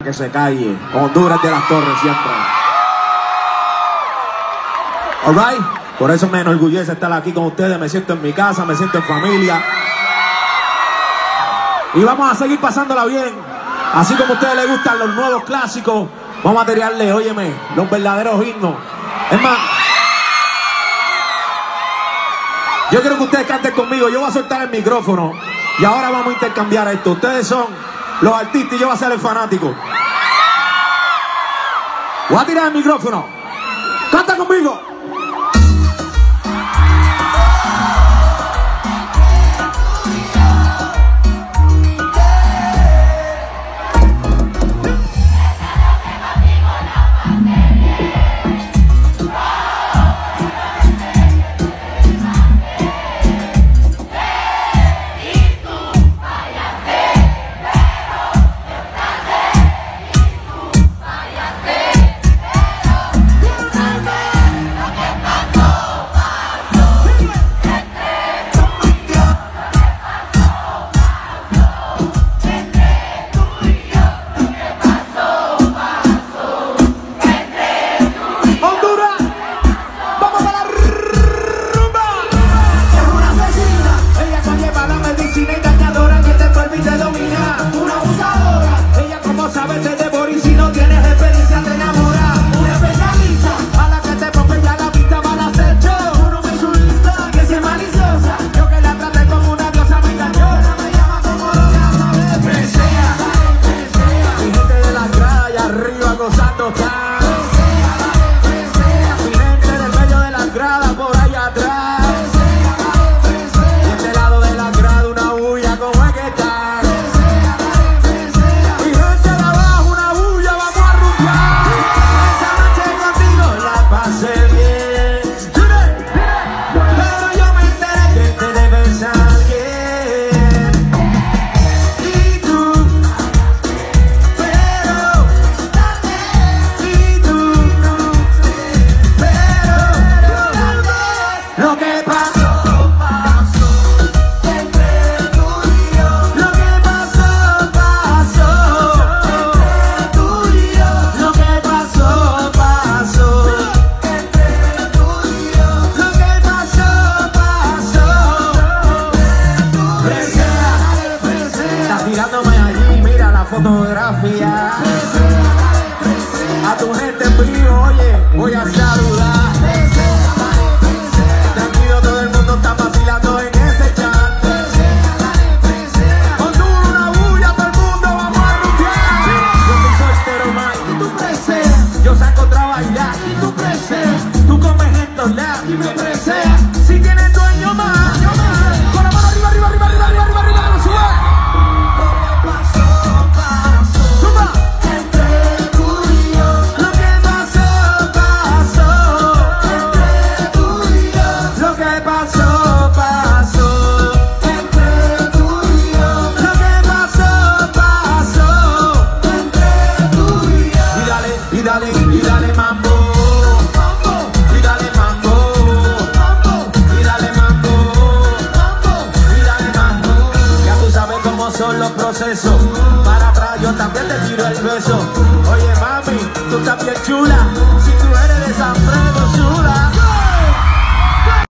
Que se calle. Honduras de las Torres siempre. Alright. Por eso me enorgullece estar aquí con ustedes. Me siento en mi casa, me siento en familia. Y vamos a seguir pasándola bien. Así como a ustedes les gustan los nuevos clásicos, vamos a tirarle, óyeme, los verdaderos himnos. Es más, yo quiero que ustedes canten conmigo. Yo voy a soltar el micrófono y ahora vamos a intercambiar esto. Ustedes son los artistas y yo voy a ser el fanático. Voy a tirar el micrófono. Canta conmigo. Fotografía a tu gente en vivo, oye, voy a saludar. Tranquilo, todo el mundo está vacilando en ese chat. Con una bulla, todo el mundo vamos a rutear. Yo soy soltero, man, y tú preseas. Yo saco otra bailar y tú preseas. Tú comes en todos lados y me preseas. Si tienes dueño más, con la mano arriba, arriba, arriba, arriba, arriba, arriba, arriba, arriba, sube. Son los procesos. Para atrás yo también te tiro el beso. Oye mami, tú estás bien chula.